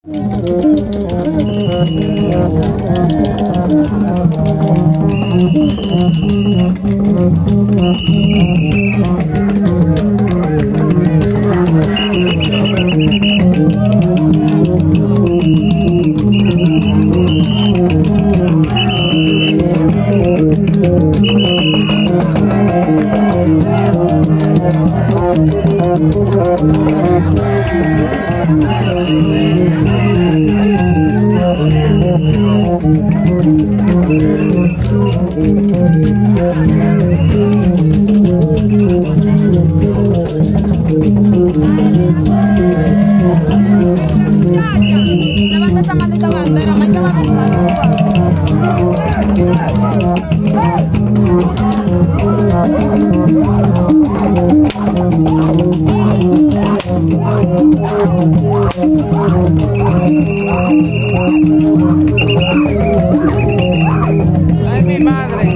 Levanta esa maldita bandera, Ay, mi madre.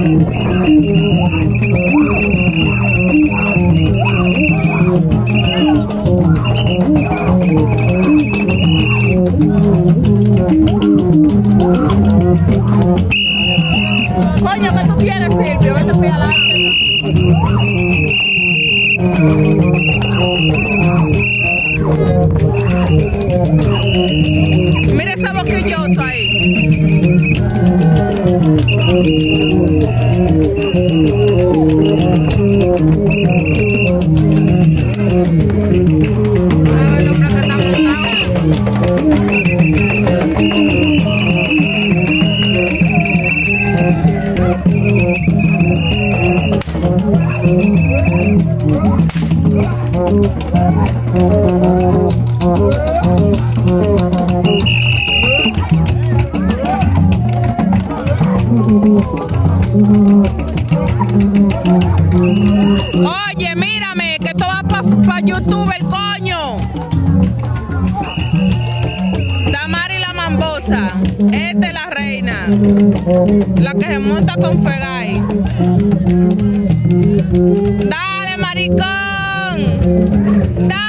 Coño, ¿qué tú quieres, Silvio? Vete para adelante. Mira ese boquilloso ahí. Ay, hombre, que está montado. Oye, mírame, que esto va para YouTube, el coño. Damari la mambosa. Esta es la reina. La que se monta con Fegay. Dale, maricón. Dale.